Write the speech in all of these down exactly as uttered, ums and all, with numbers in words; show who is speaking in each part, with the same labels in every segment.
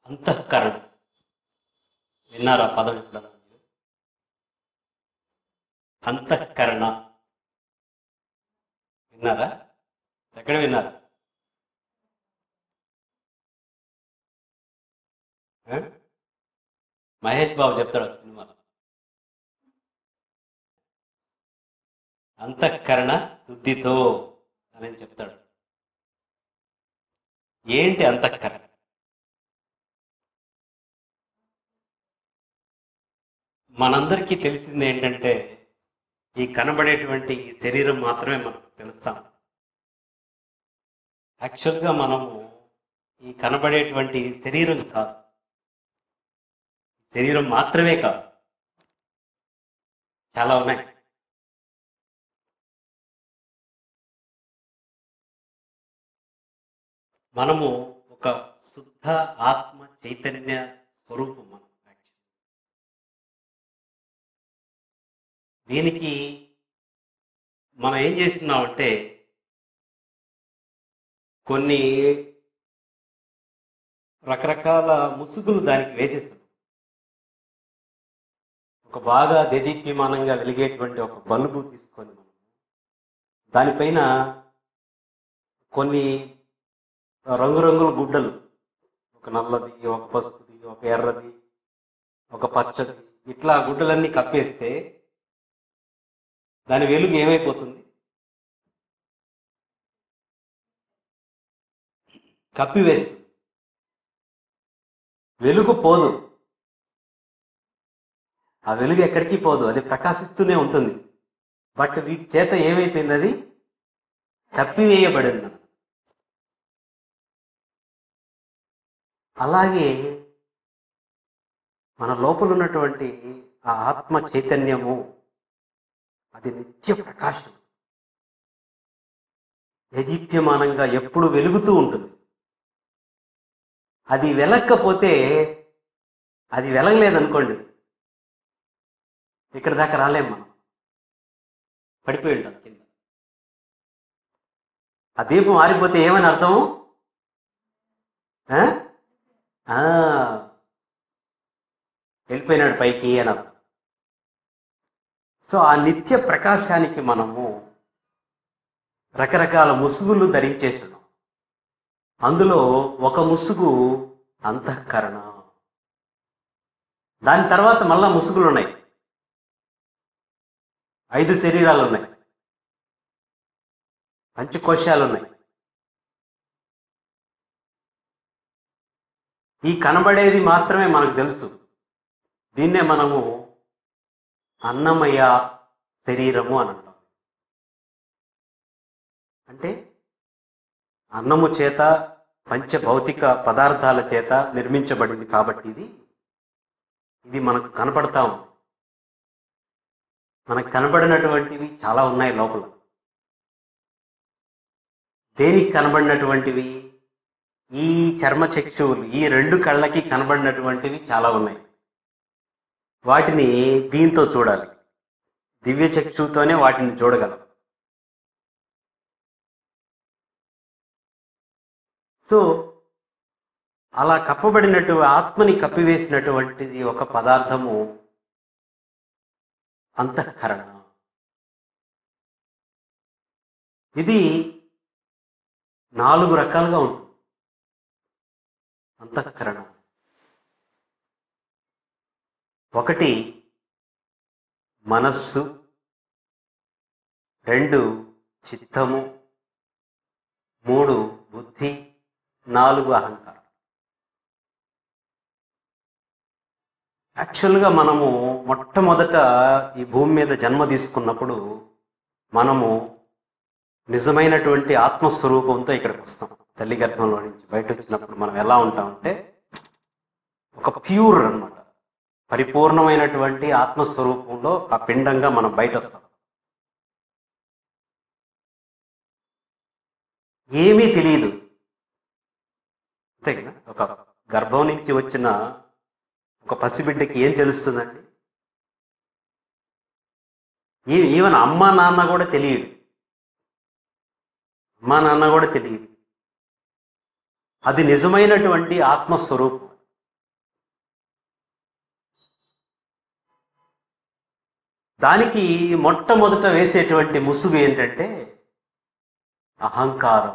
Speaker 1: అంతఃకరణ విన్నారా పదం ఎప్పుడన్నా? అంతఃకరణ విన్నారా? ఎక్కడ విన్నారు? ఆ? మహేష్ బాబు చెప్తాడు ఆ సినిమాలో, అంతఃకరణ శుద్ధితో అని చెప్తాడు. ఏంటి అంతఃకరణ? మనందరికీ తెలిసింది ఏంటంటే ఈ కనబడేటువంటి ఈ శరీరం మాత్రమే మనకు తెలుస్తాం. యాక్చువల్గా మనము ఈ కనబడేటువంటి శరీరం కాదు, శరీరం మాత్రమే కాదు, చాలా ఉన్నాయి. మనము ఒక శుద్ధ ఆత్మ చైతన్య స్వరూపం మనం. దీనికి మనం ఏం చేస్తున్నామంటే కొన్ని రకరకాల ముసుగులు దానికి వేసేస్తాం. ఒక బాగా దేదీప్యమానంగా వెలిగేటువంటి ఒక బల్బు తీసుకొని మనం దానిపైన కొన్ని రంగురంగుల గుడ్డలు, ఒక నల్లది, ఒక పసుపుది, ఒక ఎర్రది, ఒక పచ్చది, ఇట్లా గుడ్డలన్నీ కప్పేస్తే దాని వెలుగు ఏమైపోతుంది? కప్పివేస్తుంది. వెలుగు పోదు, ఆ వెలుగు ఎక్కడికి పోదు, అది ప్రకాశిస్తూనే ఉంటుంది. బట్ వీటి చేత ఏమైపోయింది? అది కప్పివేయబడింది. అలాగే మన లోపల ఉన్నటువంటి ఆ ఆత్మ చైతన్యము అది నిత్య ప్రకాశం, దేదీప్యమానంగా ఎప్పుడు వెలుగుతూ ఉంటుంది. అది వెలక్కపోతే, అది వెలగలేదనుకోండి, ఇక్కడ దాకా రాలేం, మనం పడిపోయి ఉంటాం కింద. ఆ దీపం ఆరిపోతే ఏమని అర్థము? వెళ్ళిపోయినాడు పైకి అని అర్థం. సో ఆ నిత్య ప్రకాశానికి మనము రకరకాల ముసుగులు ధరించేస్తున్నాం. అందులో ఒక ముసుగు అంతఃకరణ. దాని తర్వాత మళ్ళా ముసుగులు ఉన్నాయి. ఐదు శరీరాలు ఉన్నాయి, పంచకోశాలు ఉన్నాయి. ఈ కనబడేది మాత్రమే మనకు తెలుసు. దీన్నే మనము అన్నమయ శరీరము అని అంటాం. అంటే అన్నము చేత, పంచభౌతిక పదార్థాల చేత నిర్మించబడింది కాబట్టి ఇది ఇది మనకు కనపడతా ఉంది. మనకు కనబడినటువంటివి చాలా ఉన్నాయి లోపల. దేనికి కనబడినటువంటివి? ఈ చర్మచక్షువులు, ఈ రెండు కళ్ళకి కనబడినటువంటివి చాలా ఉన్నాయి. వాటిని దీంతో చూడాలి, దివ్య చక్షువుతోనే వాటిని చూడగలం. సో అలా కప్పబడినట్టు ఆత్మని కప్పివేసినటువంటిది ఒక పదార్థము అంతఃకరణ. ఇది నాలుగు రకాలుగా ఉంటుంది అంతఃకరణ. ఒకటి మనస్సు, రెండు చిత్తము, మూడు బుద్ధి, నాలుగు అహంకారం. యాక్చువల్గా మనము మొట్టమొదట ఈ భూమి మీద జన్మ తీసుకున్నప్పుడు మనము నిజమైనటువంటి ఆత్మస్వరూపంతో ఇక్కడికి వస్తాం. తల్లి గర్భంలో నుంచి బయట వచ్చినప్పుడు మనం ఎలా ఉంటామంటే ఒక ప్యూర్ అన్నమాట, పరిపూర్ణమైనటువంటి ఆత్మస్వరూపంలో ఆ పిండంగా మనం బయట వస్తాం. ఏమీ తెలియదు, అంతే కదా. ఒక గర్భం నుంచి వచ్చిన ఒక పసిబిడ్డకి ఏం తెలుస్తుందండి? ఈవెన్ అమ్మ నాన్న కూడా తెలియదు, అమ్మా నాన్న కూడా తెలియదు. అది నిజమైనటువంటి ఆత్మస్వరూపం. దానికి మొట్టమొదట వేసేటువంటి ముసుగు ఏంటంటే అహంకారం.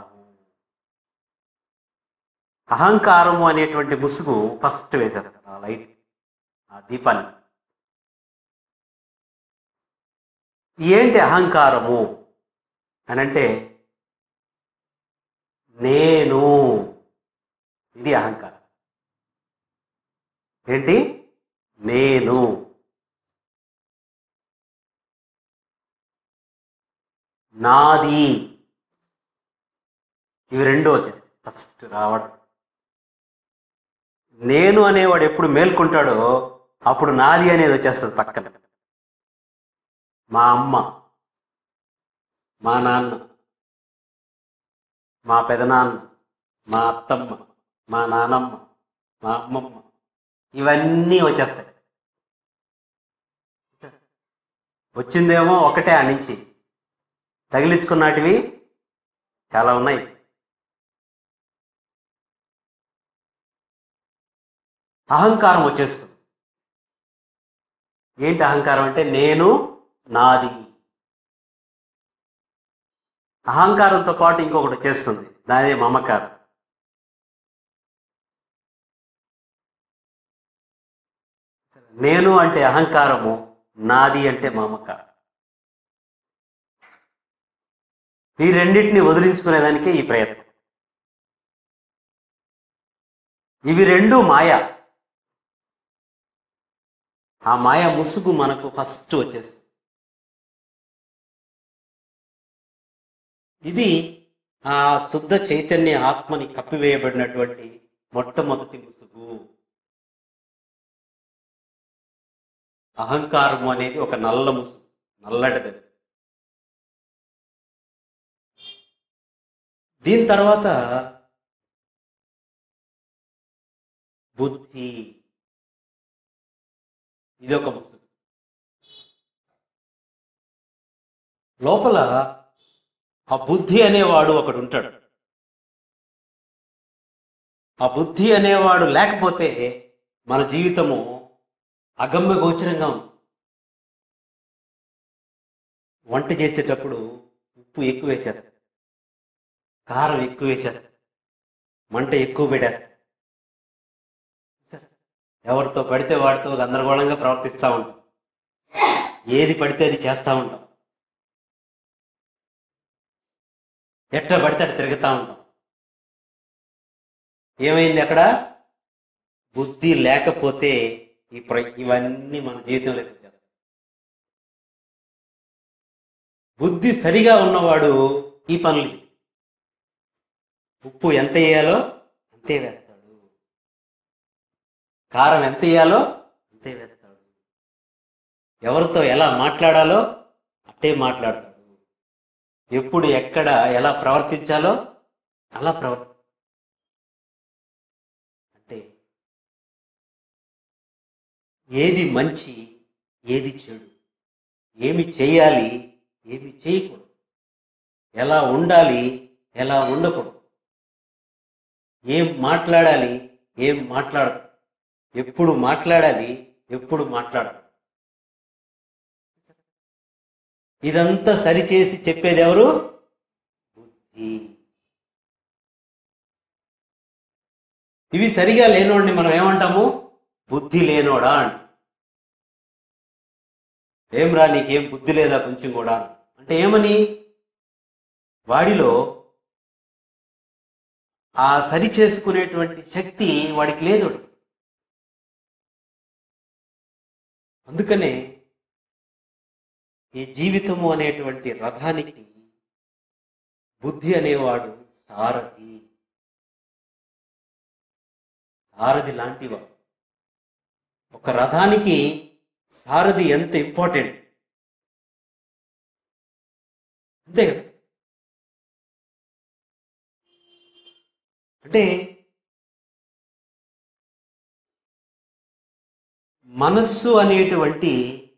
Speaker 1: అహంకారము అనేటువంటి ముసుగు ఫస్ట్ వేసేస్తారు ఆ లైట్, ఆ దీపాన్ని. ఏంటి అహంకారము అని అంటే నేను, ఇది అహంకారం. ఏంటి? నేను. నాది, ఇవి రెండు వచ్చేస్తాయి ఫస్ట్ రావడం. నేను అనేవాడు ఎప్పుడు మేల్కొంటాడో అప్పుడు నాది అనేది వచ్చేస్తుంది పక్కన. మా అమ్మ, మా నాన్న, మా పెదనాన్న, మా అత్తమ్మ, మా నానమ్మ, మా అమ్మమ్మ, ఇవన్నీ వచ్చేస్తాయి. వచ్చిందేమో ఒకటే, ఆ నుంచి తగిలించుకున్నటివి చాలా ఉన్నాయి. అహంకారం వచ్చేస్తుంది. ఏంటి అహంకారం అంటే నేను, నాది. అహంకారంతో పాటు ఇంకొకటి వచ్చేస్తుంది, దాని మమకారం. నేను అంటే అహంకారము, నాది అంటే మమకారం. ఈ రెండింటిని వదిలించుకునేదానికే ఈ ప్రయత్నం. ఇవి రెండు మాయ. ఆ మాయ ముసుగు మనకు ఫస్ట్ వచ్చేస్తుంది. ఇది ఆ శుద్ధ చైతన్య ఆత్మని కప్పివేయబడినటువంటి మొట్టమొదటి ముసుగు. అహంకారము అనేది ఒక నల్ల ముసుగు, నల్లటిది. దీని తర్వాత బుద్ధి, ఇది ఒక ముసుగు. లోపల ఆ బుద్ధి అనేవాడు ఒకడు ఉంటాడు. ఆ బుద్ధి అనేవాడు లేకపోతే మన జీవితము అగమ్య గోచరంగా ఉంది. వంట చేసేటప్పుడు ఉప్పు ఎక్కువ వేసేస్తాం, కారం ఎక్కువ వేసేస్తాం, మంట ఎక్కువ పెట్టేస్తాం. ఎవరితో పడితే వాడితో గందరగోళంగా ప్రవర్తిస్తూ ఉంటాం. ఏది పడితే అది చేస్తూ ఉంటాం. ఎట్లా పడితే అటు తిరుగుతూ ఉంటాం. ఏమైంది అక్కడ? బుద్ధి లేకపోతే ఈ ప్ర ఇవన్నీ మన జీవితంలోకి వచ్చేస్తాయి. బుద్ధి సరిగా ఉన్నవాడు ఈ పనులు, ఉప్పు ఎంత వేయాలో అంతే వేస్తాడు, కారం ఎంత వేయాలో అంతే వేస్తాడు, ఎవరితో ఎలా మాట్లాడాలో అట్టే మాట్లాడతాడు, ఎప్పుడు ఎక్కడ ఎలా ప్రవర్తించాలో అలా ప్రవర్తి. అంటే ఏది మంచి, ఏది చెడు, ఏమి చేయాలి, ఏమి చేయకూడదు, ఎలా ఉండాలి, ఎలా ఉండకూడదు, ఏం మాట్లాడాలి, ఏం మాట్లాడకూడదు, ఎప్పుడు మాట్లాడాలి, ఎప్పుడు మాట్లాడకూడదు, ఇదంతా సరిచేసి చెప్పేది ఎవరు? బుద్ధి. ఇవి సరిగా లేనోడిని మనం ఏమంటాము? బుద్ధి లేనోడా అంట. ఏం రా నీకేం బుద్ధి లేదా కొంచెం కూడా అంటే ఏమని? వాడిలో ఆ సరి చేసుకునేటువంటి శక్తి వాడికి లేదు. అందుకనే ఈ జీవితము అనేటువంటి రథానికి బుద్ధి అనేవాడు సారథి. సారథి లాంటివాడు. ఒక రథానికి సారథి ఎంత ఇంపార్టెంట్ అంతే కదా. అంటే మనస్సు అనేటువంటి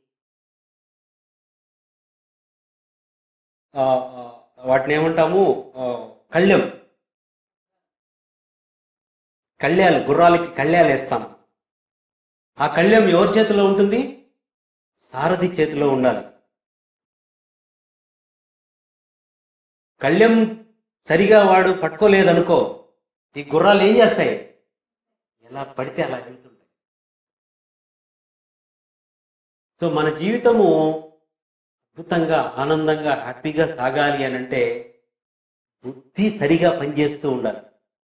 Speaker 1: వాటిని ఏమంటాము? కళ్యం. కళ్యాలు, గుర్రాలకి కళ్యాలు వేస్తాము. ఆ కళ్యం ఎవరి చేతిలో ఉంటుంది? సారథి చేతిలో ఉండాలి. కళ్ళెం సరిగా వాడు పట్టుకోలేదనుకో, ఈ గుర్రాలు ఏం చేస్తాయి? ఎలా పడితే అలా వెళ్తుంటాయి. సో మన జీవితము అద్భుతంగా, ఆనందంగా, హ్యాపీగా సాగాలి అని అంటే బుద్ధి సరిగా పనిచేస్తూ ఉండాలి.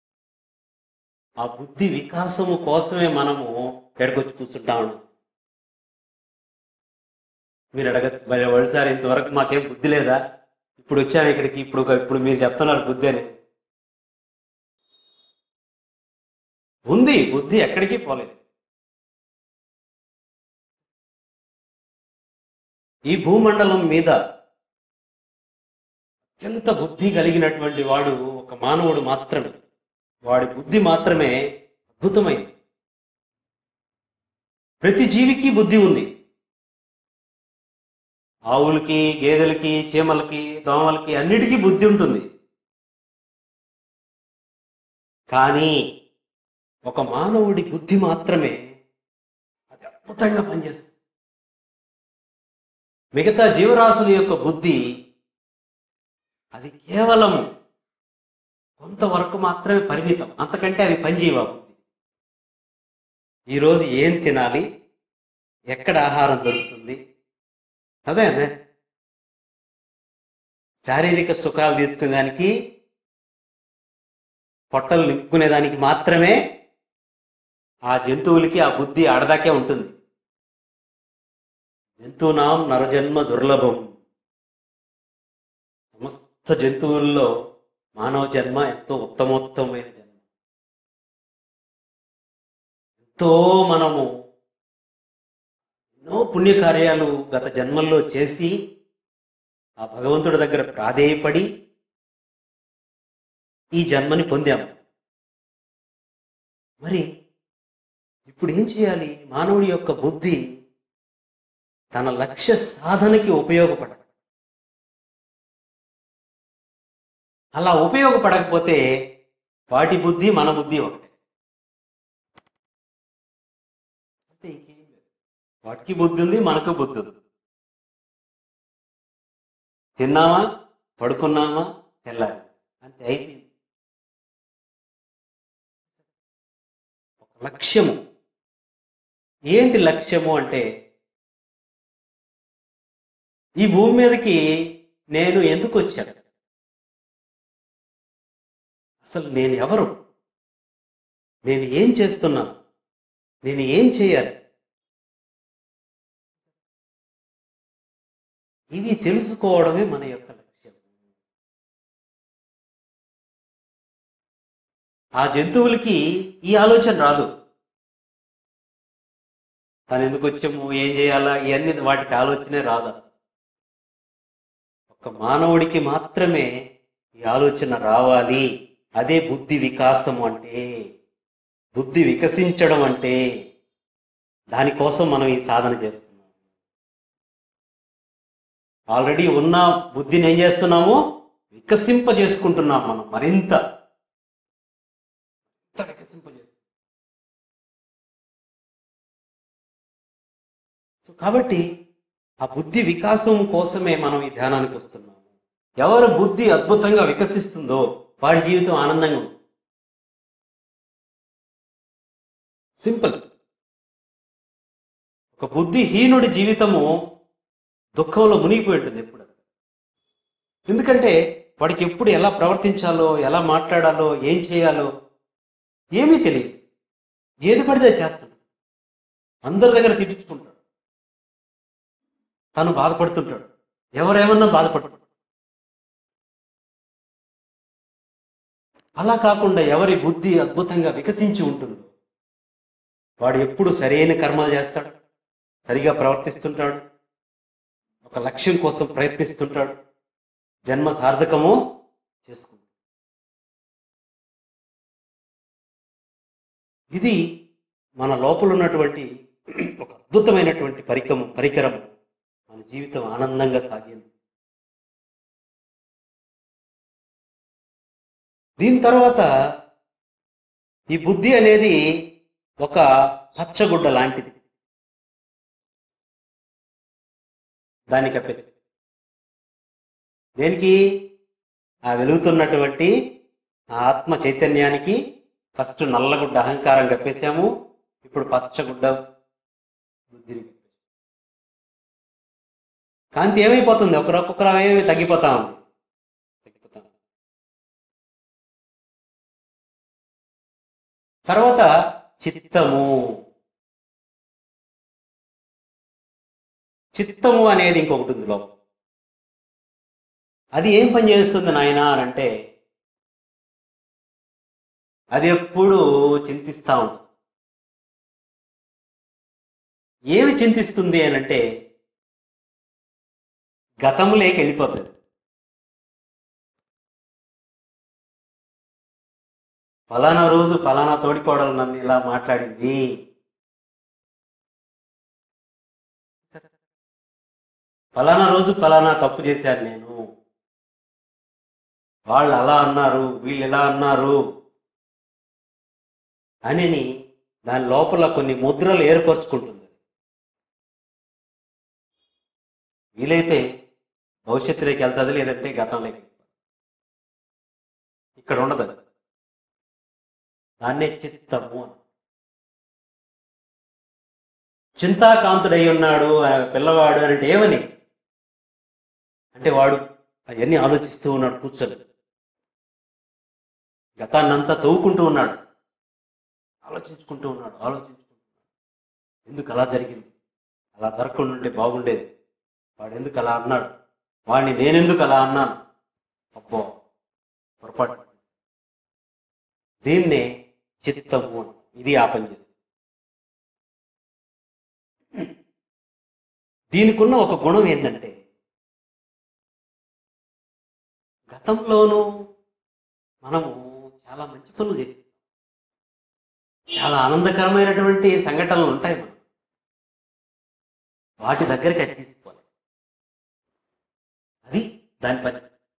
Speaker 1: ఆ బుద్ధి వికాసము కోసమే మనము ఎక్కడికొచ్చి కూర్చుంటాము. మీరు అడగచ్చు, మరి ఒకసారి ఇంతవరకు మాకేం బుద్ధి లేదా, ఇప్పుడు వచ్చాను ఇక్కడికి, ఇప్పుడు ఇప్పుడు మీరు చెప్తున్నారు బుద్ధి అని. ఉంది బుద్ధి, ఎక్కడికి పోలేదు. ఈ భూమండలం మీద అత్యంత బుద్ధి కలిగినటువంటి వాడు ఒక మానవుడు మాత్రమే. వాడి బుద్ధి మాత్రమే అద్భుతమైంది. ప్రతి జీవికి బుద్ధి ఉంది. ఆవులకి, గేదెలకి, చీమలకి, దోమలకి అన్నిటికీ బుద్ధి ఉంటుంది. కానీ ఒక మానవుడి బుద్ధి మాత్రమే అది అద్భుతంగా పనిచేస్తుంది. మిగతా జీవరాశుల యొక్క బుద్ధి అది కేవలం కొంతవరకు మాత్రమే పరిమితం, అంతకంటే అవి పనిచేయవా బుద్ధి. ఈరోజు ఏం తినాలి, ఎక్కడ ఆహారం దొరుకుతుంది, అదే అదే శారీరక సుఖాలు తీసుకునేదానికి, పొట్టలు నింపుకునేదానికి మాత్రమే ఆ జంతువులకి ఆ బుద్ధి ఆడదాకే ఉంటుంది. జంతువునాం నరజన్మ దుర్లభం. సమస్త జంతువుల్లో మానవ జన్మ ఎంతో ఉత్తమోత్తమైన జన్మ. ఎంతో మనము ఎన్నో పుణ్యకార్యాలు గత జన్మల్లో చేసి ఆ భగవంతుడి దగ్గర ప్రాధేయపడి ఈ జన్మని పొందాము. మరి ఇప్పుడు ఏం చేయాలి? మానవుడి యొక్క బుద్ధి తన లక్ష్య సాధనకి ఉపయోగపడాలి. అలా ఉపయోగపడకపోతే వాటి బుద్ధి మన బుద్ధి ఒకటే. అంతే, ఇంకేం లేదు. వాటికి బుద్ధి ఉంది, మనకు బుద్ధి ఉంది. తిన్నామా, పడుకున్నామా, తెల్లాలి, అంతే, అయిపోయింది. ఒక లక్ష్యము. ఏంటి లక్ష్యము అంటే, ఈ భూమి మీదకి నేను ఎందుకు వచ్చాను, అసలు నేను ఎవరు, నేను ఏం చేస్తున్నాను, నేను ఏం చేయాలి, ఇవి తెలుసుకోవడమే మన యొక్క లక్ష్యం. ఆ జంతువులకి ఈ ఆలోచన రాదు. తను ఎందుకు వచ్చాము, ఏం చేయాలా, ఇవన్నీ వాటికి ఆలోచనే రాదు అసలు. ఒక మానవుడికి మాత్రమే ఈ ఆలోచన రావాలి. అదే బుద్ధి వికాసం అంటే, బుద్ధి వికసించడం అంటే. దానికోసం మనం ఈ సాధన చేస్తున్నాం. ఆల్రెడీ ఉన్న బుద్ధిని ఏం చేస్తున్నాము, వికసింపజేసుకుంటున్నాం. మనం మరింత వికసింపజేస్తున్నాం. సో కాబట్టి ఆ బుద్ధి వికాసం కోసమే మనం ఈ ధ్యానానికి వస్తున్నాము. ఎవరు బుద్ధి అద్భుతంగా వికసిస్తుందో వాడి జీవితం ఆనందంగా ఉంది. సింపుల్. ఒక బుద్ధిహీనుడి జీవితము దుఃఖంలో మునిగిపోయి ఉంటుంది ఎప్పుడు. ఎందుకంటే వాడికి ఎప్పుడు ఎలా ప్రవర్తించాలో, ఎలా మాట్లాడాలో, ఏం చేయాలో ఏమీ తెలియదు. ఏది పడితే చేస్తాడు. అందరి దగ్గర తిట్టించుకుంటాడు. తను బాధపడుతుంటాడు. ఎవరేమన్నా బాధపడుతుంటాడు. అలా కాకుండా ఎవరి బుద్ధి అద్భుతంగా వికసించి ఉంటుందో వాడు ఎప్పుడు సరైన కర్మలు చేస్తాడు, సరిగా ప్రవర్తిస్తుంటాడు, ఒక లక్ష్యం కోసం ప్రయత్నిస్తుంటాడు, జన్మ సార్థకము చేసుకుంటాడు. ఇది మన లోపల ఉన్నటువంటి ఒక అద్భుతమైనటువంటి పరికము పరికరము మన జీవితం ఆనందంగా సాగింది. దీని తర్వాత ఈ బుద్ధి అనేది ఒక పచ్చగుడ్డ లాంటిది. దాన్ని కప్పేసి, దేనికి? ఆ వెలుగుతున్నటువంటి ఆత్మ చైతన్యానికి ఫస్ట్ నల్లగుడ్డ అహంకారం కప్పేసాము, ఇప్పుడు పచ్చగుడ్డ బుద్ధిని. కాంతి ఏమైపోతుంది? ఒకరొక్కొక్కరు ఏమి తగ్గిపోతా ఉంది, తగ్గిపోతా ఉంది. తర్వాత చిత్తము. చిత్తము అనేది ఇంకొకటి ఉంది లోపల. అది ఏం పని చేస్తుంది నాయన అని అంటే, అది ఎప్పుడు చింతిస్తూ ఉంటుంది. ఏమి చింతిస్తుంది అని అంటే, గతంలోకి వెళ్ళిపోతుంది. ఫలానా రోజు ఫలానా తోడికోడలు నన్ను ఇలా మాట్లాడింది, ఫలానా రోజు ఫలానా తప్పు చేశాను నేను, వాళ్ళు అలా అన్నారు, వీళ్ళు ఇలా అన్నారు అని దాని లోపల కొన్ని ముద్రలు ఏర్పరచుకుంటుంది. వీలైతే భవిష్యత్తులోకి వెళ్తుంది, లేదంటే గతంలోకి. ఇక్కడ ఉండదు. దాన్నే చిత్తము. చింతాకాంతుడై ఉన్నాడు పిల్లవాడు అంటే ఏమని అంటే, వాడు అవన్నీ ఆలోచిస్తూ ఉన్నాడు కూర్చొని, గతాన్నంతా తవ్వుకుంటూ ఉన్నాడు, ఆలోచించుకుంటూ ఉన్నాడు ఆలోచించుకుంటూ ఎందుకు అలా జరిగింది, అలా జరగకుండా ఉంటే బాగుండేది, వాడు ఎందుకు అలా అన్నాడు, వాడిని నేనెందుకు అలా అన్నాను, అబ్బో పొరపాటు. దీన్నే చిత్తము. ఇది ఆ పని చేస్తుంది. దీనికున్న ఒక గుణం ఏంటంటే, గతంలోనూ మనము చాలా మంచి పనులు చేస్తాం, చాలా ఆనందకరమైనటువంటి సంఘటనలు ఉంటాయి, మనం వాటి దగ్గరికి అది తీసుకోవాలి. అది దాని పని.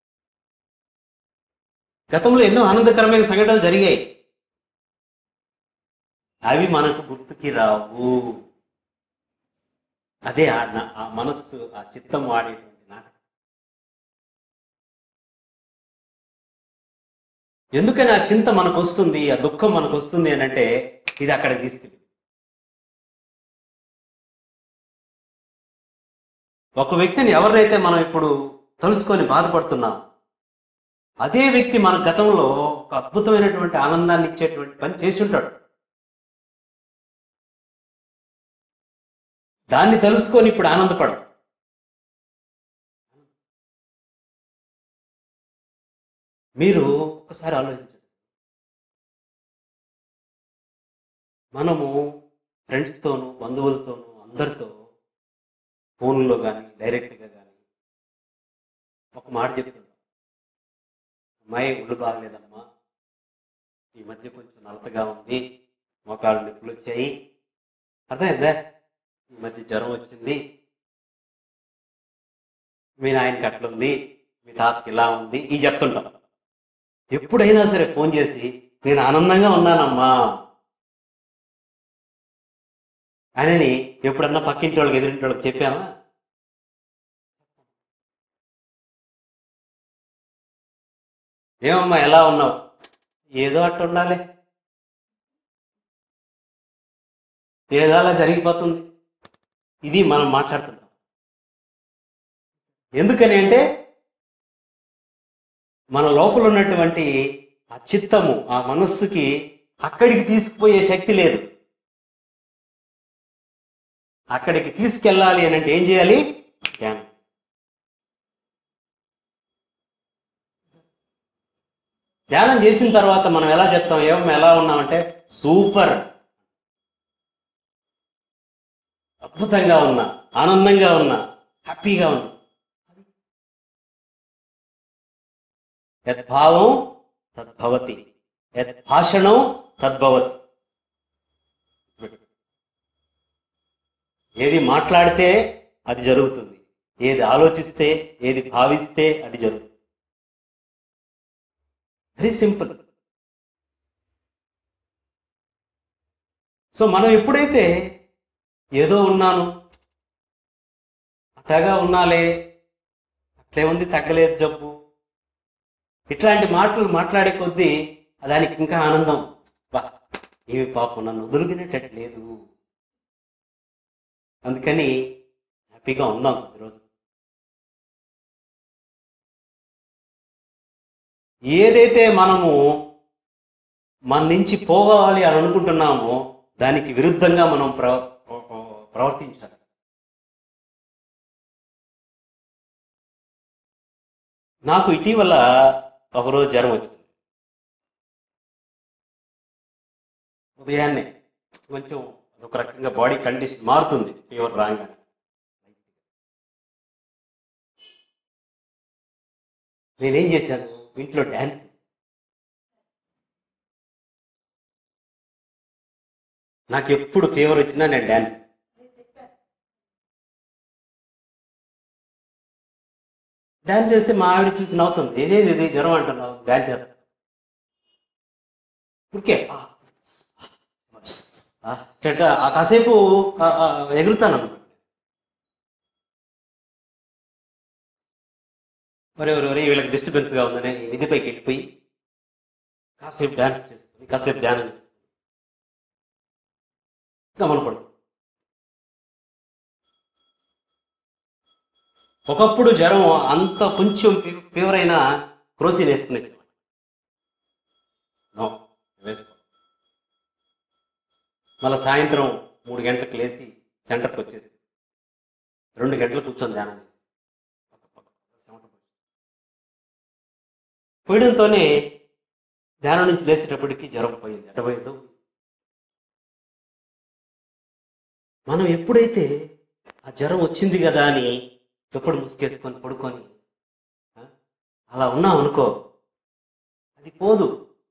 Speaker 1: గతంలో ఎన్నో ఆనందకరమైన సంఘటనలు జరిగాయి, అవి మనకు గుర్తుకి రావు. అదే ఆ మనస్సు, ఆ చిత్తం వాడేటువంటి నాటకం. ఎందుకని ఆ చింత మనకు వస్తుంది, ఆ దుఃఖం మనకు వస్తుంది అని అంటే, ఇది అక్కడ తీసుకుంది. ఒక వ్యక్తిని ఎవరైతే మనం ఇప్పుడు తలుసుకొని బాధపడుతున్నాం, అదే వ్యక్తి మన గతంలో ఒక అద్భుతమైనటువంటి ఆనందాన్ని ఇచ్చేటువంటి పని చేసి ఉంటాడు. దాన్ని తెలుసుకొని ఇప్పుడు ఆనందపడం. మీరు ఒకసారి ఆలోచించండి. మనము ఫ్రెండ్స్తోనూ బంధువులతోనూ అందరితో ఫోన్లో కానీ డైరెక్ట్గా కానీ ఒక మాట చెప్తున్నాం, అమ్మాయి ఒళ్ళు బాగలేదమ్మా, ఈ మధ్య కొంచెం నలతగా ఉంది, మోకాళ్ళు నొప్పులు వచ్చాయి, అర్థమైందా, ఈ మధ్య జ్వరం వచ్చింది, మీ నాయనకి అట్లుంది, మీ తాతకి ఇలా ఉంది, ఈ చెప్తుంటాం. ఎప్పుడైనా సరే ఫోన్ చేసి నేను ఆనందంగా ఉన్నానమ్మా అని ఎప్పుడన్నా పక్కింటి వాళ్ళకి ఎదురింటి వాళ్ళకి చెప్పామా? ఏమమ్మా ఎలా ఉన్నావు? ఏదో అట్టు ఉండాలి, ఏదో అలా జరిగిపోతుంది. ఇది మనం మాట్లాడుతున్నాం. ఎందుకని అంటే, మన లోపల ఉన్నటువంటి ఆ చిత్తము, ఆ మనస్సుకి అక్కడికి తీసుకుపోయే శక్తి లేదు. అక్కడికి తీసుకెళ్ళాలి అని అంటే ఏం చేయాలి? ధ్యానం. ధ్యానం చేసిన తర్వాత మనం ఎలా చెప్తాం, ఏమో ఎలా ఉన్నామంటే, సూపర్, అద్భుతంగా ఉన్నా, ఆనందంగా ఉన్నా, హ్యాపీగా ఉన్నా. యద్భావం తద్భవతి, యద్భాషణం తద్భవతి. ఏది మాట్లాడితే అది జరుగుతుంది, ఏది ఆలోచిస్తే, ఏది భావిస్తే అది జరుగుతుంది. Very simple. సో మనం ఎప్పుడైతే ఏదో ఉన్నాను అట్లాగా ఉన్నాలే, అట్లే ఉంది, తగ్గలేదు జబ్బు, ఇట్లాంటి మాటలు మాట్లాడే కొద్దీ దానికి ఇంకా ఆనందం. బా ఏమి పాపం నన్ను వదులుకునేటట్టు లేదు, అందుకని హ్యాపీగా ఉందాం కొద్ది రోజు. ఏదైతే మనము మన నుంచి పోవాలి అని అనుకుంటున్నామో దానికి విరుద్ధంగా మనం ప్ర ప్రవర్తించాలి. నాకు ఇటీవల ఒకరోజు జ్వరం వచ్చింది. ఉదయాన్నే కొంచెం ఒక రకంగా బాడీ కండిషన్ మారుతుంది ఫీవర్ రాగానే. నేనేం చేశాను, ఇంట్లో డ్యాన్స్. నాకు ఎప్పుడు ఫీవర్ వచ్చినా నేను డ్యాన్స్ డ్యాన్స్ చేస్తే మా ఆవిడ చూసి నవ్వుతుంది. ఏదేది ఇది జ్వరం అంటున్నావు, డ్యాన్స్ చేస్తా ఊరికే కాసేపు ఎగురుతాను అనమాట. ఒరే ఒరే ఒరే వీళ్ళకి డిస్టర్బెన్స్గా ఉందని మిదిపైకి వెళ్ళిపోయి కాసేపు డ్యాన్స్ చేసుకుని కాసేపు ధ్యానం చేసుకుని గమనపడు. ఒకప్పుడు జ్వరం అంత కొంచెం ఫీవర్ అయినా క్రోసిన్ వేసుకునేసి వేసుకో. మళ్ళీ సాయంత్రం మూడు గంటలకు లేచి సెంటర్కి వచ్చేసి రెండు గంటలు కూర్చొని ధ్యానం చేసి పోయడంతోనే ధ్యానం నుంచి లేచేటప్పటికి జ్వరం పోయింది. అటపోయిందో మనం ఎప్పుడైతే ఆ జ్వరం వచ్చింది కదా అని ఎప్పుడు ముసుకేసుకొని పడుకొని అలా ఉన్నాం అనుకో, అది పోదు.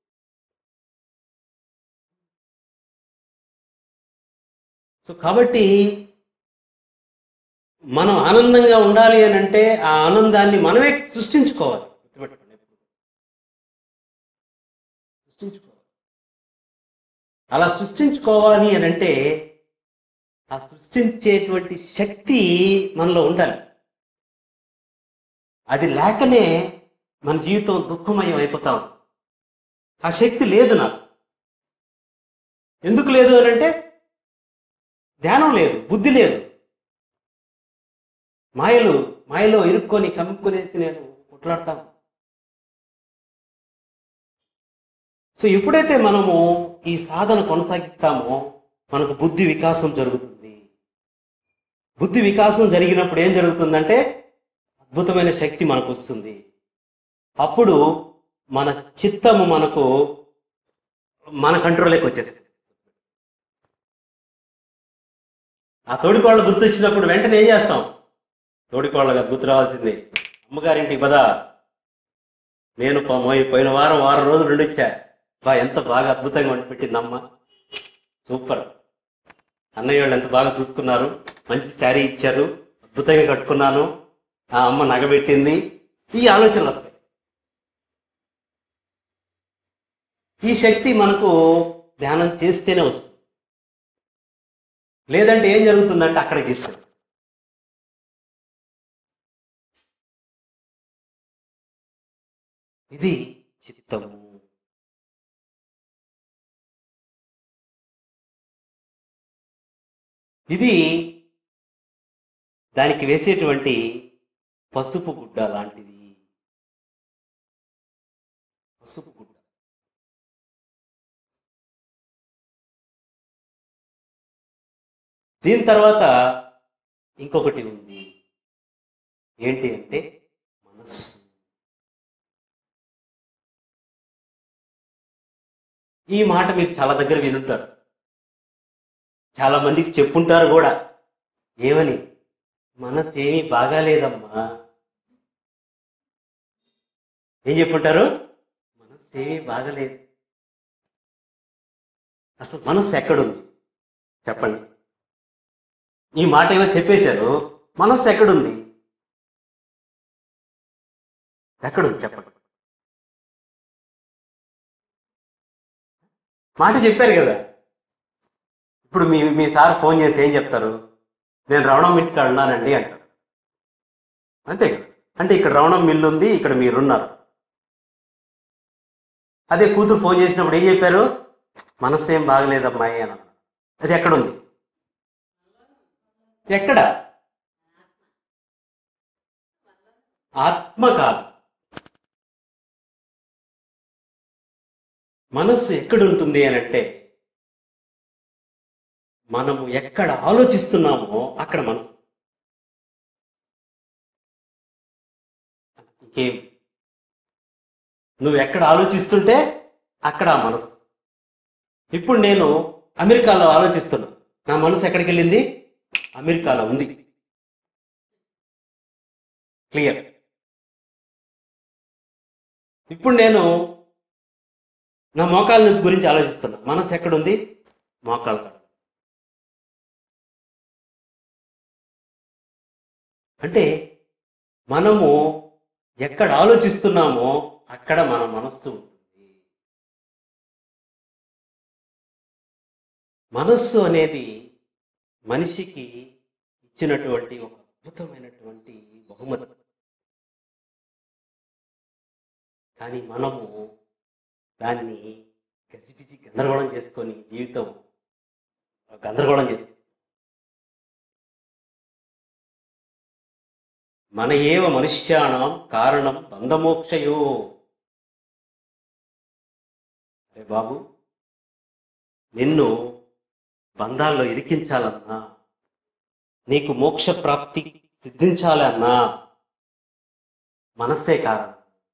Speaker 1: సో కాబట్టి మనం ఆనందంగా ఉండాలి అని అంటే ఆ ఆనందాన్ని మనమే సృష్టించుకోవాలి. సృష్టించుకోవాలి. అలా సృష్టించుకోవాలి అని అంటే ఆ సృష్టించేటువంటి శక్తి మనలో ఉండాలి. అది లేకనే మన జీవితం దుఃఖమయం అయిపోతాం. ఆ శక్తి లేదు నాకు. ఎందుకు లేదు అని అంటే ధ్యానం లేదు, బుద్ధి లేదు, మాయలు మాయలో ఇరుక్కొని కమ్ముకునేసి నేను కొట్లాడతాను. సో ఎప్పుడైతే మనము ఈ సాధన కొనసాగిస్తామో మనకు బుద్ధి వికాసం జరుగుతుంది. బుద్ధి వికాసం జరిగినప్పుడు ఏం జరుగుతుందంటే అద్భుతమైన శక్తి మనకు వస్తుంది. అప్పుడు మన చిత్తము మనకు మన కంట్రోల్లోకి వచ్చేస్తుంది. ఆ తోడికోళ్ళ గుర్తు వచ్చినప్పుడు వెంటనే ఏం చేస్తాం, తోడికోళ్ళగా గుర్తు రావాల్సింది. అమ్మగారింటికి పద, నేను పోయిన వారం వారం రోజులు రెండొచ్చా, బా ఎంత బాగా అద్భుతంగా వండి పెట్టింది అమ్మ, సూపర్, అన్నయ్య వాళ్ళు ఎంత బాగా చూసుకున్నారు, మంచి శారీ ఇచ్చారు, అద్భుతంగా కట్టుకున్నాను, ఆ అమ్మ నగబెట్టింది. ఈ ఆలోచనలు వస్తాయి. ఈ శక్తి మనకు ధ్యానం చేస్తేనే వస్తుంది. లేదంటే ఏం జరుగుతుందంటే అక్కడికి ఇస్తుంది. ఇది చిత్తము. ఇది దానికి వేసేటువంటి పసుపు గుడ్డ లాంటిది. పసుపు గుడ్డ. దీని తర్వాత ఇంకొకటి ఉంది. ఏంటి అంటే మనస్సు. ఈ మాట మీరు చాలా దగ్గర వినుంటారు, చాలా మందికి చెప్పుంటారు కూడా. ఏమని? మనస్సు ఏమీ బాగాలేదమ్మా. ఏం చెప్పుంటారు? మనస్సు ఏమీ బాగలేదు. అసలు మనస్సు ఎక్కడుంది చెప్పండి? ఈ మాట ఏమో చెప్పేశారు, మనస్సు ఎక్కడుంది? ఎక్కడుంది చెప్పండి? మాట చెప్పారు కదా. ఇప్పుడు మీ మీ సార్ ఫోన్ చేస్తే ఏం చెప్తారు? నేను రవణం ఇంటికి అన్నానండి అంటారు. అంతే కదా. అంటే ఇక్కడ రవణం మిల్లు ఉంది, ఇక్కడ మీరున్నారు. అదే కూతురు ఫోన్ చేసినప్పుడు ఏం చెప్పారు? మనస్సు ఏం బాగలేదమ్మాయి అని. అది ఎక్కడుంది? ఎక్కడ? ఆత్మ కాదు, మనస్సు ఎక్కడుంటుంది అని అంటే మనము ఎక్కడ ఆలోచిస్తున్నామో అక్కడ మనసు. ఇంకేం, నువ్వు ఎక్కడ ఆలోచిస్తుంటే అక్కడ ఆ మనసు. ఇప్పుడు నేను అమెరికాలో ఆలోచిస్తున్నా, నా మనసు ఎక్కడికి వెళ్ళింది? అమెరికాలో ఉంది. క్లియర్. ఇప్పుడు నేను నా మోకాళ్ళ నొప్పి గురించి ఆలోచిస్తున్నా, మనసు ఎక్కడుంది? మోకాళ్ళ కాడ. అంటే మనము ఎక్కడ ఆలోచిస్తున్నామో అక్కడ మన మనస్సు ఉంటుంది. మనస్సు అనేది మనిషికి ఇచ్చినటువంటి ఒక అద్భుతమైనటువంటి బహుమతి. కానీ మనము దాన్ని గజిబిజి గందరగోళం చేసుకొని జీవితం గందరగోళం చేసుకుంటాం. మన ఏవ మనుష్యాణం కారణం బంధమోక్షయో. అరే బాబు, నిన్ను బంధాల్లో ఇరికించాలన్నా, నీకు మోక్ష ప్రాప్తి సిద్ధించాలన్నా మనస్సే కారణం.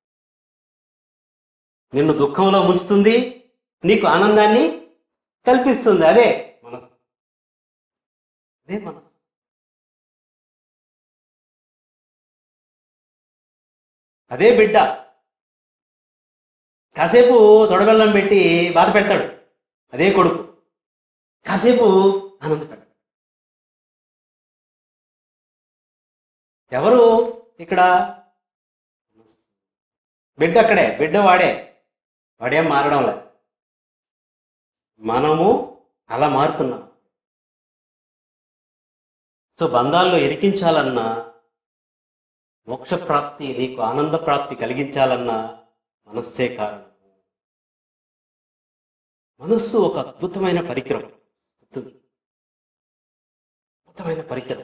Speaker 1: నిన్ను దుఃఖంలో ముంచుతుంది, నీకు ఆనందాన్ని కల్పిస్తుంది. అదే మనస్సు, అదే మనస్సు. అదే బిడ్డ కాసేపు తొడగళ్ళం పెట్టి బాధ పెడతాడు, అదే కొడుకు కాసేపు ఆనందపడ్డాడు. ఎవరు ఇక్కడ? బిడ్డ అక్కడే, బిడ్డ వాడే, వాడేం మారడం లేదు. మనము అలా మారుతున్నాం. సో బంధాల్లో ఇరికించాలన్నా, మోక్షప్రాప్తి, నీకు ఆనంద ప్రాప్తి కలిగించాలన్నా మనస్సే కారణం. మనస్సు ఒక అద్భుతమైన పరికరం, అద్భుతమైన పరికరం.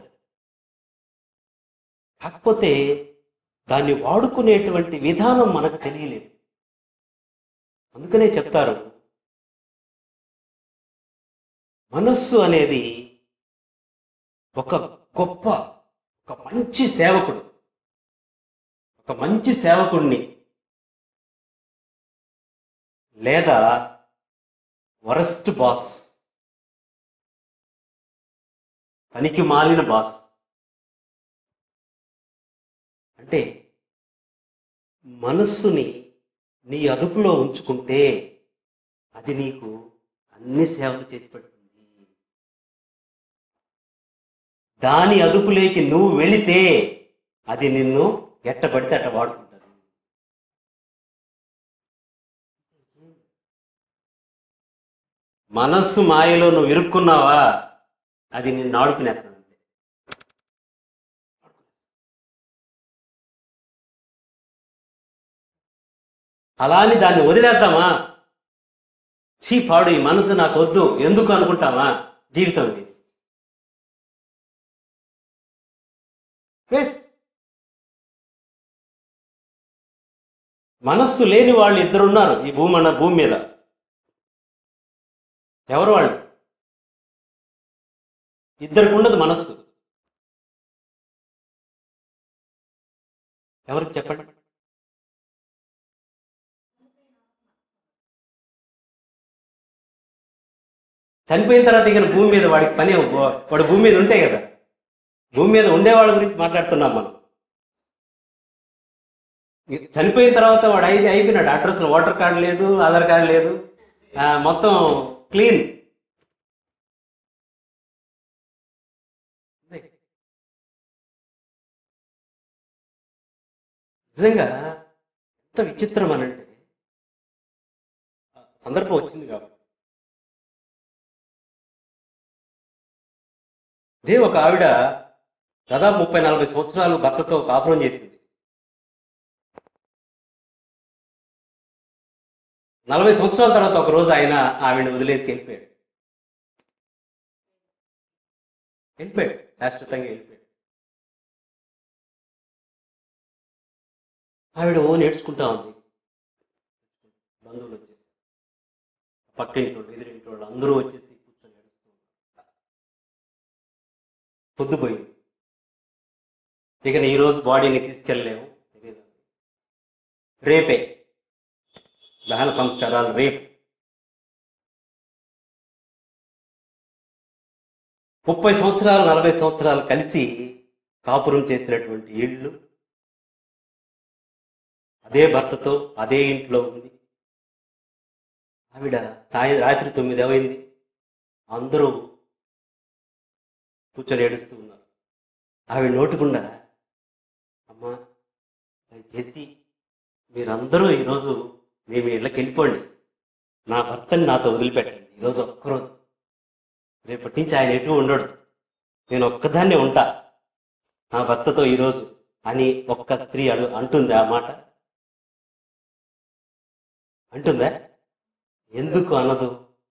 Speaker 1: కాకపోతే దాన్ని వాడుకునేటువంటి విధానం మనకు తెలియలేదు. అందుకనే చెప్తారు, మనస్సు అనేది ఒక గొప్ప, ఒక మంచి సేవకుడు. ఒక మంచి సేవకుడిని లేదా వరస్ట్ బాస్, పనికి మాలిన బాస్. అంటే మనస్సుని నీ అదుపులో ఉంచుకుంటే అది నీకు అన్ని సేవలు చేసి పెడుతుంది. దాని అదుపులోకి నువ్వు వెళితే అది నిన్ను ఎట్టబడితే అట్ట వాడుకుంటుంది. మనస్సు మాయలో నువ్వు ఇరుక్కున్నావా, అది నిన్ను ఆడుకునేస్తుంది. అలా అని దాన్ని వదిలేద్దామా? చీ పాడు, ఈ మనసు నాకు వద్దు ఎందుకు అనుకుంటామా? జీవితం వేసి వేస్ట్. మనస్సు లేని వాళ్ళు ఇద్దరున్నారు ఈ భూమి అన్న భూమి మీద. ఎవరు వాళ్ళు? ఇద్దరికి ఉండదు మనస్సు. ఎవరికి చెప్పండి? చనిపోయిన తర్వాత ఇక భూమి మీద వాడికి పని, వాడు భూమి మీద ఉంటే కదా. భూమి మీద ఉండేవాళ్ళ గురించి మాట్లాడుతున్నాం మనం. చనిపోయిన తర్వాత వాడు అయి అయిపోయినాడు. అడ్రస్లో ఓటర్ కార్డు లేదు, ఆధార్ కార్డు లేదు, మొత్తం క్లీన్. నిజంగా ఎంత విచిత్రం అనంటే, సందర్భం వచ్చింది కాబట్టి ఇదే ఒక ఆవిడ దాదాపు ముప్పై నలభై సంవత్సరాలు భర్తతో కాపురం చేసింది. నలభై సంవత్సరాల తర్వాత ఒక రోజు ఆయన ఆవిడని వదిలేసి వెళ్ళిపోయాడు వెళ్ళిపోయాడు శాశ్వతంగా వెళ్ళిపోయాడు. ఆవిడ ఓ నేర్చుకుంటా ఉంది. బంధువులు వచ్చేసి, పక్కింటి వాళ్ళు, ఎదురింటి వాళ్ళు అందరూ వచ్చేసి కూర్చొని నడుస్తూ ఉన్నారు. పొద్దుపోయింది. ఇక ఈరోజు బాడీని తీసుకెళ్ళలేము, రేపే దహన సంస్కారాలు రేపు. ముప్పై సంవత్సరాలు నలభై సంవత్సరాలు కలిసి కాపురం చేసినటువంటి ఇళ్ళు, అదే భర్తతో అదే ఇంట్లో ఉంది. ఆవిడ సాయ రాత్రి తొమ్మిది అయింది. అందరూ కూర్చొని ఏడుస్తూ ఉన్నారు. ఆవిడ నోటికుండా, అమ్మా దయచేసి మీరందరూ ఈరోజు మేము ఇళ్ళకి వెళ్ళిపోండి, నా భర్తని నాతో వదిలిపెట్టండి ఈరోజు ఒక్కరోజు, రేపటి నుంచి ఆయన ఎటు ఉండడు, నేను ఒక్కదాన్నే ఉంటా నా భర్తతో ఈరోజు అని ఒక్క స్త్రీ అడు అంటుందా ఆ మాట? అంటుందా? ఎందుకు అనదు?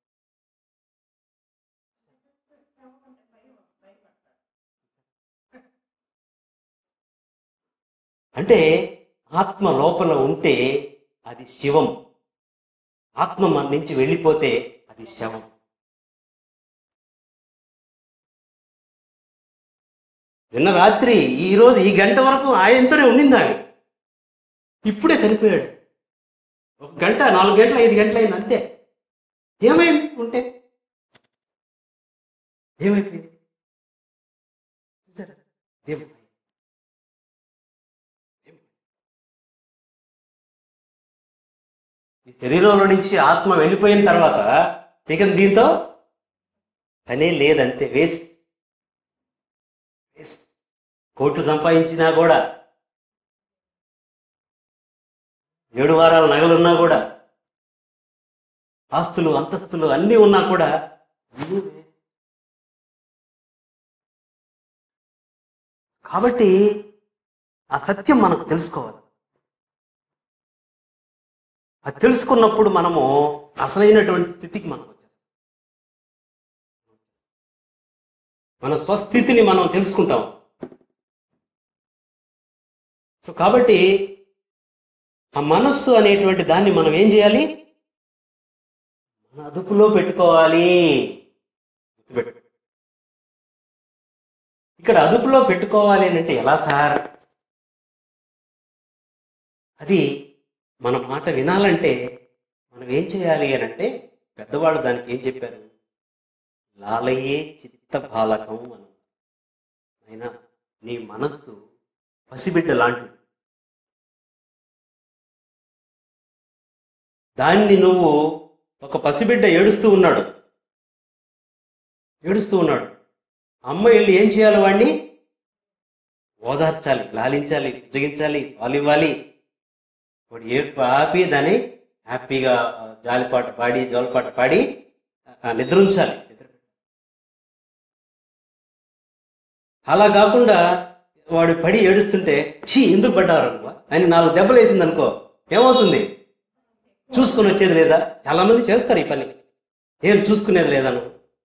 Speaker 1: అంటే ఆత్మ లోపల ఉంటే అది శివం, ఆత్మ మన నుంచి వెళ్ళిపోతే అది శవం. నిన్న రాత్రి ఈరోజు ఈ గంట వరకు ఆయనతోనే ఉండింది ఆమె, ఇప్పుడే చనిపోయాడు. ఒక గంట, నాలుగు గంటలు, ఐదు గంటలు అయింది అంతే. ఏమైంది ఉంటే? ఏమైపోయింది? దేవుడు ఈ శరీరంలో నుంచి ఆత్మ వెళ్ళిపోయిన తర్వాత ఇక దీంతో పనే లేదంతే, వేస్ట్ వేస్ట్. కోట్లు సంపాదించినా కూడా, ఏడు వారాల నగలున్నా కూడా, ఆస్తులు అంతస్తులు అన్నీ ఉన్నా కూడా కాబట్టి ఆ సత్యం మనకు తెలుసుకోవాలి. అది తెలుసుకున్నప్పుడు మనము అసలైనటువంటి స్థితికి మనం వచ్చేస్తాం. మన స్వస్థితిని మనం తెలుసుకుంటాం. సో కాబట్టి ఆ మనస్సు అనేటువంటి దాన్ని మనం ఏం చేయాలి? మన అదుపులో పెట్టుకోవాలి. ఇక్కడ అదుపులో పెట్టుకోవాలి అని అంటే ఎలా సార్? అది మన మాట వినాలంటే మనం ఏం చేయాలి అని అంటే, పెద్దవాళ్ళు దానికి ఏం చెప్పారు? లాలయే చిత్త బాలకం అని. అయినా నీ మనస్సు పసిబిడ్డ లాంటిది. దాన్ని నువ్వు, ఒక పసిబిడ్డ ఏడుస్తూ ఉన్నాడు ఏడుస్తూ ఉన్నాడు అమ్మ వెళ్ళి ఏం చేయాలి? వాడిని ఓదార్చాలి, లాలించాలి, ఉజ్జగించాలి, పాలు ఇవ్వాలి. వాడు ఏడుపు ఆపి దాన్ని హ్యాపీగా జాలిపాట పాడి జోలపాట పాడి నిద్ర ఉంచాలి. అలా కాకుండా వాడు పడి ఏడుస్తుంటే చీ ఎందుకు పడ్డారు అనుకో అని నాలుగు దెబ్బలు వేసింది అనుకో, ఏమవుతుంది? చూసుకొని వచ్చేది లేదా? చాలా మంది చేస్తారు ఈ పని. ఏం చూసుకునేది లేదను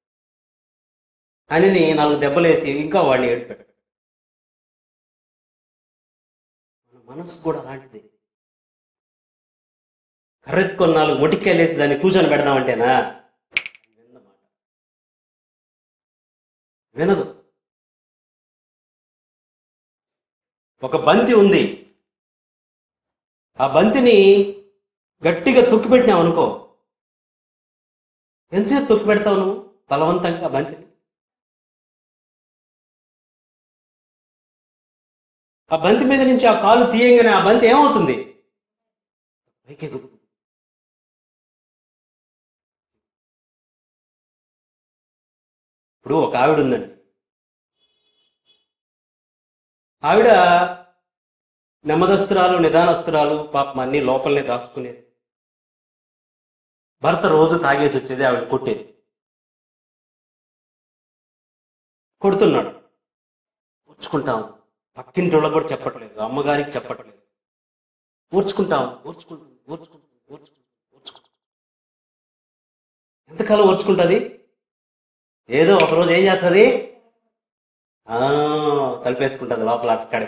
Speaker 1: అని నాలుగు దెబ్బలు వేసి ఇంకా వాడిని ఏడుపెట్టాడు. మన మనస్సు కూడా అలాంటిది. కర్రెత్తుకొని నాలుగు మొటిక్కాయలు వేసి దాన్ని కూర్చొని పెడదామంటేనా? విన్నమాట వినదు. ఒక బంతి ఉంది, ఆ బంతిని గట్టిగా తొక్కిపెట్టినావు అనుకో, ఎంతసేపు తొక్కి పెడతావు నువ్వు బలవంతంగా ఆ బంతిని? ఆ బంతి మీద నుంచి ఆ కాలు తీయంగానే ఆ బంతి ఏమవుతుంది? పైకెగురుతుంది. ఇప్పుడు ఒక ఆవిడ ఉందండి. ఆవిడ నెమ్మదస్తురాలు, నిదానస్తురాలు, పాపం అన్నీ లోపలనే దాచుకునేది. భర్త రోజు తాగేసి వచ్చేది, ఆవిడ కొట్టేది. కొడుతున్నాడు ఓర్చుకుంటాం. పక్కింటి వాళ్ళకి కూడా చెప్పట్లేదు, అమ్మగారికి చెప్పట్లేదు. ఓర్చుకుంటాం, ఓర్చుకుంటాం, ఓర్చుకుంటాం, ఓర్చుకుంటాం, ఓర్చుకుంటాం. ఎంతకాలం ఓర్చుకుంటుంది? ఏదో ఒకరోజు ఏం చేస్తుంది? తలిపేసుకుంటుంది లోపల, అక్కడే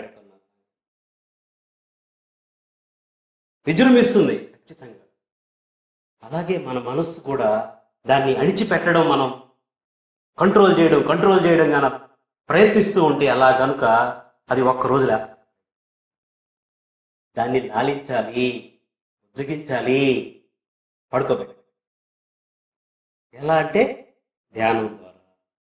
Speaker 1: విజృంభిస్తుంది ఖచ్చితంగా. అలాగే మన మనస్సు కూడా దాన్ని అణిచిపెట్టడం, మనం కంట్రోల్ చేయడం కంట్రోల్ చేయడం కానీ ప్రయత్నిస్తూ ఉంటే అలా కనుక అది ఒక్కరోజు లేస్తుంది. దాన్ని లాలించాలి, ఉజ్జగించాలి, పడుకోబెట్టాలి. ఎలా అంటే ధ్యానం ద్వారా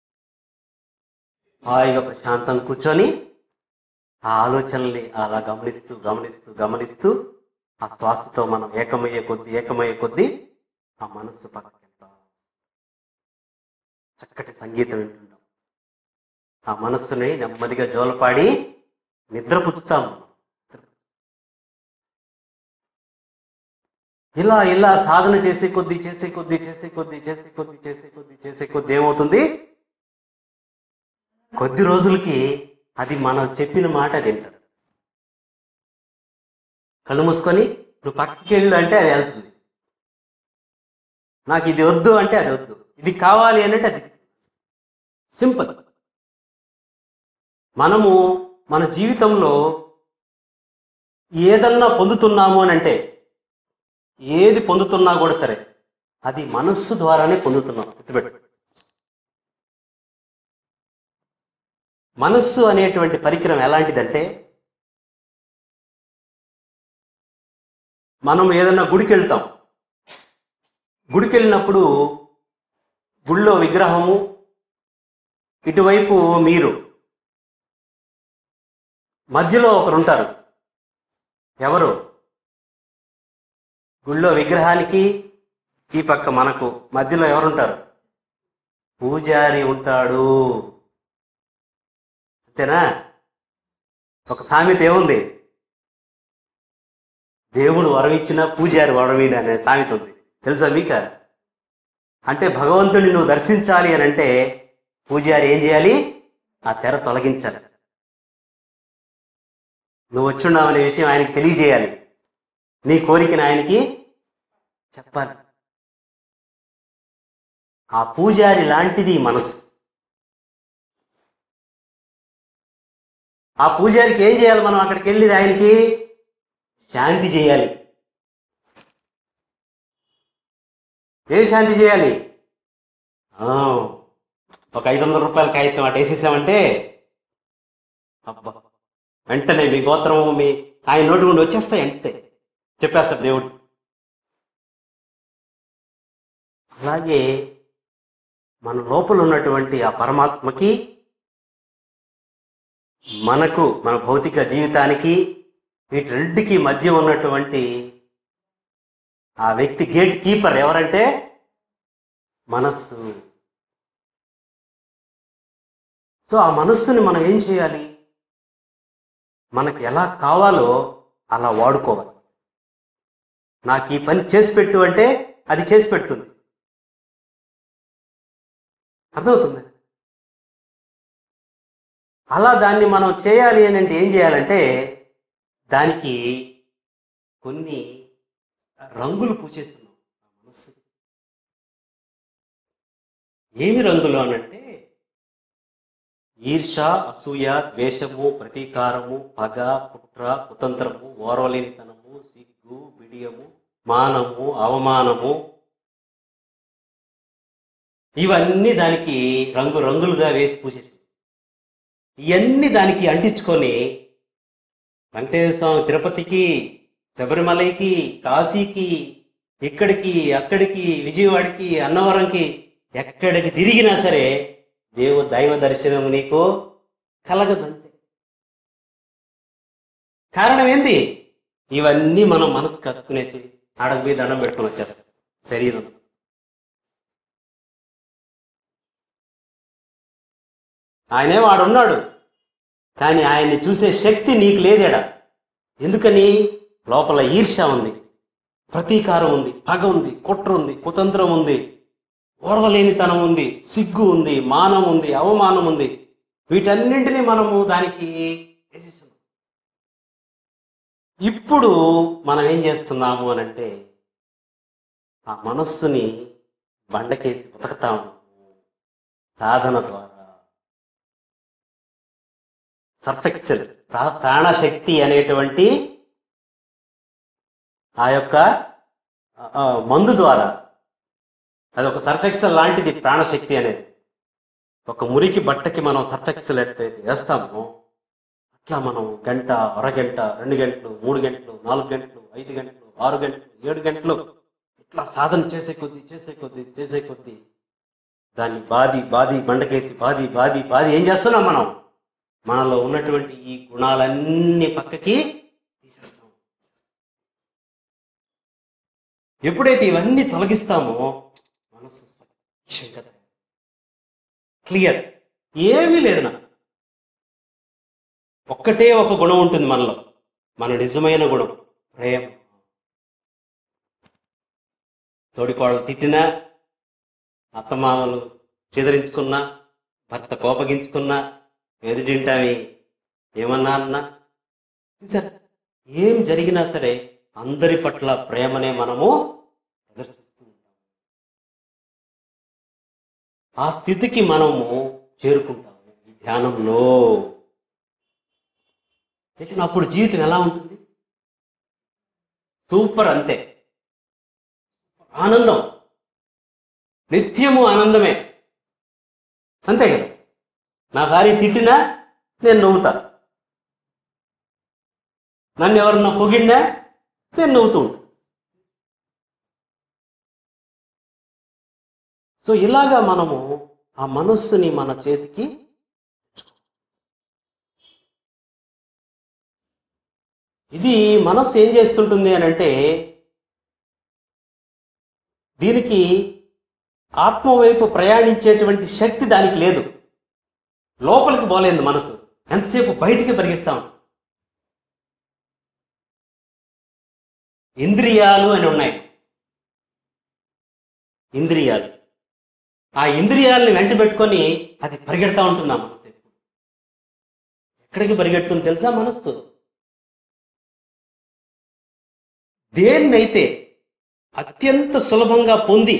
Speaker 1: హాయిగా ప్రశాంతంగా కూర్చొని ఆ ఆలోచనల్ని అలా గమనిస్తూ గమనిస్తూ గమనిస్తూ ఆ శ్వాసతో మనం ఏకమయ్యే కొద్దీ ఏకమయ్యే కొద్దీ ఆ మనస్సు పక్కకి వెళ్తాం. చక్కటి సంగీతం వింటుంటాం. ఆ మనస్సుని నెమ్మదిగా జోలపాడి నిద్రపుచ్చుతాం. ఇలా ఇలా సాధన చేసే కొద్దీ చేసే కొద్దీ చేసే కొద్దీ చేసే కొద్దీ చేసే కొద్దీ చేసే కొద్దీ ఏమవుతుంది? కొద్ది రోజులకి అది మనం చెప్పిన మాట తింటారు. కళ్ళు మూసుకొని నువ్వు పక్కకి వెళ్ళు అంటే అది వెళ్తుంది. నాకు ఇది వద్దు అంటే అది వద్దు, ఇది కావాలి అంటే అది. సింపుల్. మనము మన జీవితంలో ఏదన్నా పొందుతున్నాము అని అంటే, ఏది పొందుతున్నా కూడా సరే అది మనస్సు ద్వారానే పొందుతున్నాం. గుర్తుపెట్టు. మనస్సు అనేటువంటి పరికరం ఎలాంటిదంటే, మనం ఏదన్నా గుడికి వెళ్తాం. గుడికి వెళ్ళినప్పుడు గుళ్ళో విగ్రహము, ఇటువైపు మీరు, మధ్యలో ఒకరు ఉంటారు. ఎవరు? గుళ్ళో విగ్రహానికి ఈ పక్క మనకు మధ్యలో ఎవరుంటారు? పూజారి ఉంటాడు. అంతేనా? ఒక సామెత ఏముంది? దేవుడు వరమిచ్చిన పూజారి వరమీడు అనే సామెత ఉంది. తెలుసా మీక? అంటే భగవంతుడిని నువ్వు దర్శించాలి అని అంటే పూజారి ఏం చేయాలి? ఆ తెర తొలగించాలి. నువ్వు వచ్చున్నావు అనే విషయం ఆయనకి తెలియజేయాలి. నీ కోరికను ఆయనకి చెప్పాలి. ఆ పూజారి లాంటిది మనసు. ఆ పూజారికి ఏం చేయాలి? మనం అక్కడికి వెళ్ళి ఆయనకి శాంతి చేయాలి. ఏం శాంతి చేయాలి? ఒక ఐదు వందల రూపాయల కాగితం అటు వేసేసామంటే అబ్బా వెంటనే మీ గోత్రము మీ ఆయన నోటి నుండి వచ్చేస్తాయి. అంతే చెప్పేస్తాడు దేవుడు. అలాగే మన లోపల ఉన్నటువంటి ఆ పరమాత్మకి, మనకు మన భౌతిక జీవితానికి, వీటి రెండుకి మధ్య ఉన్నటువంటి ఆ వ్యక్తి గేట్ కీపర్ ఎవరంటే మనస్సు. సో ఆ మనస్సుని మనం ఏం చేయాలి? మనకు ఎలా కావాలో అలా వాడుకోవాలి. నాకు ఈ పని చేసి పెట్టు అంటే అది చేసి పెడుతుంది. అర్థమవుతుంది? అలా దాన్ని మనం చేయాలి అని అంటే ఏం చేయాలంటే దానికి కొన్ని రంగులు పూసేస్తున్నాం ఆ మనస్సు. ఏమి రంగులు అనంటే ఈర్ష, అసూయ, ద్వేషము, ప్రతీకారము, పగ, కుట్ర, కుతంత్రము, ఓర్వలేనితనము, సిగ్గు, బిడియము, మానము, అవమానము, ఇవన్నీ దానికి రంగు రంగులుగా వేసి పూసేసి ఇవన్నీ దానికి అంటించుకొని వెంకటేశ్వర స్వామి తిరుపతికి, శబరిమలైకి, కాశీకి, ఇక్కడికి, అక్కడికి, విజయవాడకి, అన్నవరంకి, ఎక్కడికి తిరిగినా సరే దేవ దైవ దర్శనం నీకు కలగదంతే. కారణం ఏంది? ఇవన్నీ మనం మనసు కట్టుకునేసి ఆడకు పోయి దండం పెట్టుకుని వచ్చేస్తాం. శరీరం ఆయనే వాడున్నాడు, కానీ ఆయన్ని చూసే శక్తి నీకు లేదేడా. ఎందుకని? లోపల ఈర్ష్య ఉంది, ప్రతీకారం ఉంది, పగ ఉంది, కుట్ర ఉంది, కుతంత్రం ఉంది, ఓర్వలేనితనం ఉంది, సిగ్గు ఉంది, మానం ఉంది, అవమానం ఉంది. వీటన్నింటినీ మనము దానికి వేసేస్తున్నాం. ఇప్పుడు మనం ఏం చేస్తున్నాము అని అంటే ఆ మనస్సుని బండకేసి ఉతకతాము సాధన ద్వారా. సర్ఫెక్సెల్ ప్రాణశక్తి అనేటువంటి ఆ యొక్క మందు ద్వారా, అది ఒక సర్ఫెక్సెల్ లాంటిది ప్రాణశక్తి అనేది. ఒక మురికి బట్టకి మనం సర్ఫెక్సెల్ ఎట్లయితే వేస్తామో అట్లా మనం గంట, అరగంట, రెండు గంటలు, మూడు గంటలు, నాలుగు గంటలు, ఐదు గంటలు, ఆరు గంటలు, ఏడు గంటలు ఇట్లా సాధన చేసే కొద్దీ చేసే కొద్దీ చేసే కొద్దీ దాన్ని బాది బాది బండకేసి బాది బాది బాది ఏం చేస్తున్నాం మనం? మనలో ఉన్నటువంటి ఈ గుణాలన్నీ పక్కకి తీసేస్తాం. ఎప్పుడైతే ఇవన్నీ తొలగిస్తామో మనసు స్వచ్ఛంగా క్లియర్, ఏమీ లేదు. నా ఒక్కటే ఒక గుణం ఉంటుంది మనలో, మన నిజమైన గుణం ప్రేమ. తోడికోడలు తిట్టినా, అత్తమామలు చెదిరించుకున్నా, భర్త కోపగించుకున్నా, ఎదుటింటావి ఏమన్నా అన్నా, చూసారు, ఏం జరిగినా సరే అందరి పట్ల ప్రేమనే మనము ప్రదర్శిస్తూ ఉంటాం. ఆ స్థితికి మనము చేరుకుంటాము ఈ ధ్యానంలో. లేకిన అప్పుడు జీవితం ఎలా ఉంటుంది? సూపర్, అంతే, ఆనందం, నిత్యము ఆనందమే, అంతే కదా. నా భార్య తిట్టినా నేను నవ్వుతా, నన్ను ఎవరన్నా పొగిడినా నేను నవ్వుతూ ఉంటాను. సో ఇలాగా మనము ఆ మనస్సుని మన చేతికి, ఇది మనస్సు ఏం చేస్తుంటుంది అని అంటే దీనికి ఆత్మ వైపు ప్రయాణించేటువంటి శక్తి దానికి లేదు. లోపలికి పోలేదు మనసు, ఎంతసేపు బయటికి పరిగెత్తాం. ఇంద్రియాలు అని ఉన్నాయి, ఇంద్రియాలు. ఆ ఇంద్రియాలని వెంట పెట్టుకొని అది పరిగెడతా ఉంటుంది. ఆ మనసు ఎక్కడికి పరిగెడుతుంది తెలుసా? మనస్సు దేన్నైతే అత్యంత సులభంగా పొంది,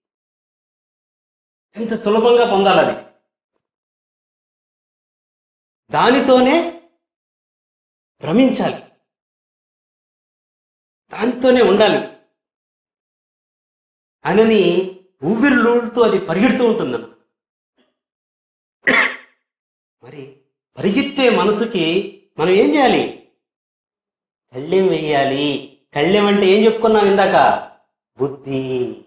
Speaker 1: ఎంత సులభంగా పొందాలి అది, దానితోనే రమించాలి, దానితోనే ఉండాలి అని ఊపిరిలోడుతూ అది పరిగెడుతూ ఉంటుందన్న. మరి పరిగెత్తే మనసుకి మనం ఏం చేయాలి? కళ్ళెం వేయాలి. కళ్ళెం అంటే ఏం చెప్పుకున్నాం ఇందాక? బుద్ధి.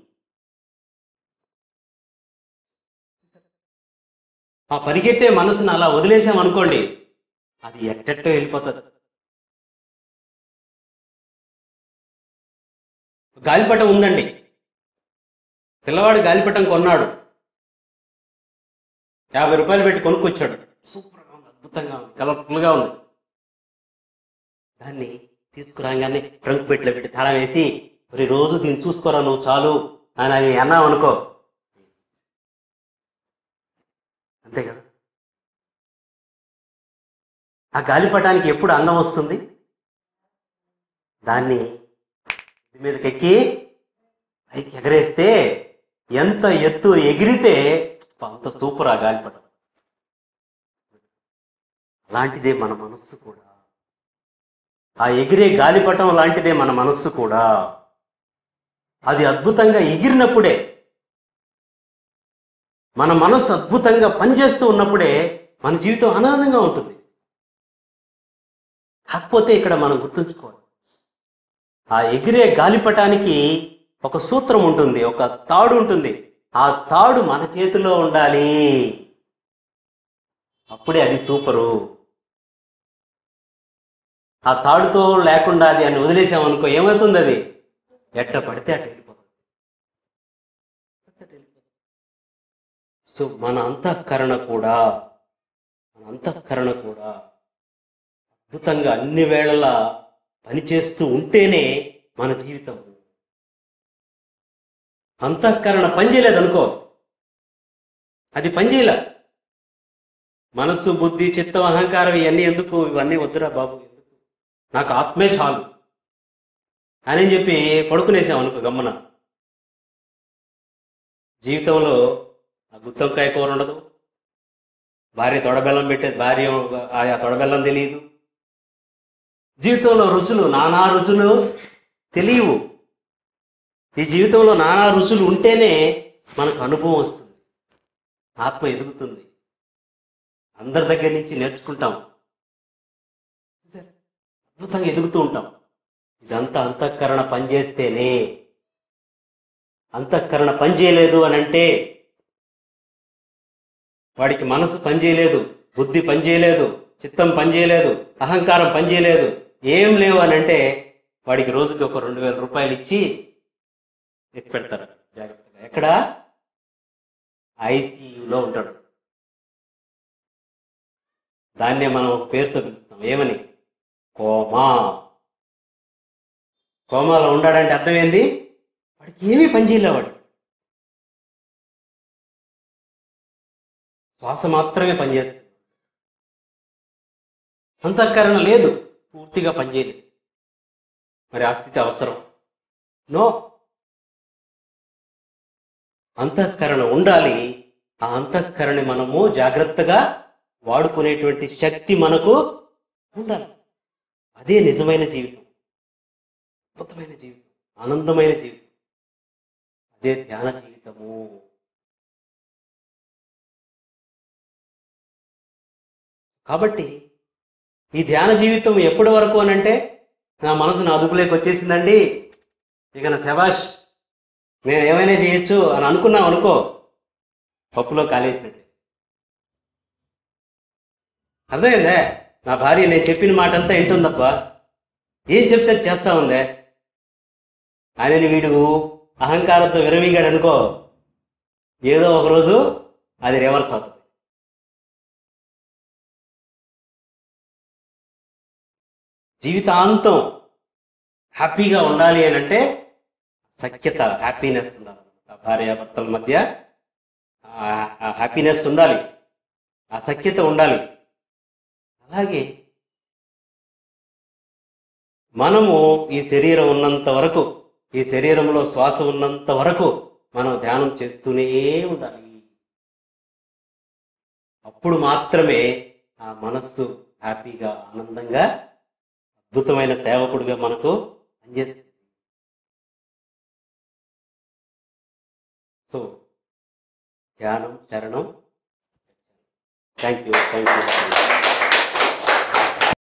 Speaker 1: ఆ పరిగెట్టే మనసును అలా వదిలేసామనుకోండి, అది ఎట్టెట్టో వెళ్ళిపోతుంది. గాలిపటం ఉందండి, పిల్లవాడు గాలిపటం కొన్నాడు, యాభై రూపాయలు పెట్టి కొనుక్కొచ్చాడు. సూపర్గా ఉంది, అద్భుతంగా ఉంది, కలర్ఫుల్గా ఉంది. దాన్ని తీసుకురాగానే ట్రంక్ పెట్టిలో పెట్టి తాళం వేసి, మరి రోజు దీన్ని చూసుకోరా నువ్వు చాలు అని అని అన్నావు అనుకో, అంతే కదా. ఆ గాలిపటానికి ఎప్పుడు అందం వస్తుంది? దాన్ని ఇది మీదకి ఎక్కి పైకి ఎగరేస్తే ఎంత ఎత్తు ఎగిరితే అంత సూపర్ ఆ గాలిపటం. అలాంటిదే మన మనస్సు కూడా, ఆ ఎగిరే గాలిపటం లాంటిదే మన మనస్సు కూడా. అది అద్భుతంగా ఎగిరినప్పుడే, మన మనస్సు అద్భుతంగా పనిచేస్తూ ఉన్నప్పుడే మన జీవితం ఆనందంగా ఉంటుంది. కాకపోతే ఇక్కడ మనం గుర్తుంచుకోవాలి, ఆ ఎగిరే గాలిపటానికి ఒక సూత్రం ఉంటుంది, ఒక తాడు ఉంటుంది. ఆ తాడు మన చేతిలో ఉండాలి, అప్పుడే అది సూపరు. ఆ తాడుతో లేకుండా అది అని వదిలేసామనుకో, ఏమవుతుంది? అది ఎట్ట పడితే అటు వెళ్ళిపోతుంది. సో మన అంతఃకరణ కూడా, మన అంతఃకరణ కూడా అద్భుతంగా అన్ని వేళలా పనిచేస్తూ ఉంటేనే మన జీవితం. అంతఃకరణ పనిచేయలేదు అనుకో, అది పనిచేయలే, మనస్సు, బుద్ధి, చిత్తం, అహంకారం ఇవన్నీ ఎందుకు? ఇవన్నీ వద్దురా బాబు, ఎందుకు? నాకు ఆత్మే చాలు అని చెప్పి పడుకునేసాం అనుకో గమ్మన. జీవితంలో ఆ గుత్తొంకాయ కూర ఉండదు, భార్య తొడబెల్లం పెట్టేది, భార్య ఆ తొడబెల్లం తెలియదు. జీవితంలో రుచులు, నానా రుచులు తెలియవు. ఈ జీవితంలో నానా రుచులు ఉంటేనే మనకు అనుభవం వస్తుంది, ఆత్మ ఎదుగుతుంది, అందరి దగ్గర నుంచి నేర్చుకుంటాం, అద్భుతంగా ఎదుగుతూ ఉంటాం. ఇదంతా అంతఃకరణ పనిచేస్తేనే. అంతఃకరణ పనిచేయలేదు అని అంటే, వాడికి మనసు పనిచేయలేదు, బుద్ధి పనిచేయలేదు, చిత్తం పనిచేయలేదు, అహంకారం పనిచేయలేదు, ఏం లేవు అని అంటే వాడికి రోజుకి ఒక రెండు వేల రూపాయలు ఇచ్చి ఎత్తి పెడతారు జాగ్రత్తగా. ఎక్కడ? ఐసీయూలో ఉంటాడు. దాన్నే మనం పేరుతో పిలుస్తాం, ఏమని? కోమా. కోమాలో ఉన్నాడంటే అర్థం ఏంది? వాడికి ఏమీ పనిచేయలే, వాడు శ్వాస మాత్రమే పనిచేస్తుంది, అంతఃకరణ లేదు, పూర్తిగా పనిచేయలేదు. మరి ఆ స్థితి అవసరం? నో. అంతఃకరణ ఉండాలి. ఆ అంతఃకరణని మనము జాగ్రత్తగా వాడుకునేటువంటి శక్తి మనకు ఉండాలి. అదే నిజమైన జీవితం, అద్భుతమైన జీవితం, ఆనందమైన జీవితం. అదే ధ్యాన జీవితము. కాబట్టి ఈ ధ్యాన జీవితం ఎప్పటి వరకు అని అంటే, నా మనసు నా అదుపులోకి వచ్చేసిందండి, ఇక నా శబాష్, నేను ఏమైనా చేయొచ్చు అని అనుకున్నాం అనుకో, పప్పులో కాలేసినట్టు. అర్థమైందే? నా భార్య నేను చెప్పిన మాట అంతా వింటుందప్ప, ఏం చెప్తే చేస్తా ఉందే. ఆయనని వీడు అహంకారంతో విరవీగాడు అనుకో, ఏదో ఒకరోజు అది రివర్స్ అవుతుంది. జీవితాంతం హ్యాపీగా ఉండాలి అని అంటే సఖ్యత, హ్యాపీనెస్ ఉండాలి. భార్యాభర్తల మధ్య ఆ హ్యాపీనెస్ ఉండాలి, ఆ సఖ్యత ఉండాలి. అలాగే మనము ఈ శరీరం ఉన్నంత వరకు, ఈ శరీరంలో శ్వాస ఉన్నంత వరకు మనం ధ్యానం చేస్తూనే ఉండాలి. అప్పుడు మాత్రమే ఆ మనస్సు హ్యాపీగా, ఆనందంగా, అద్భుతమైన సేవకుడిగా మనకు పనిచేస్తుంది. సో ధ్యానం శరణం. Thank you thank you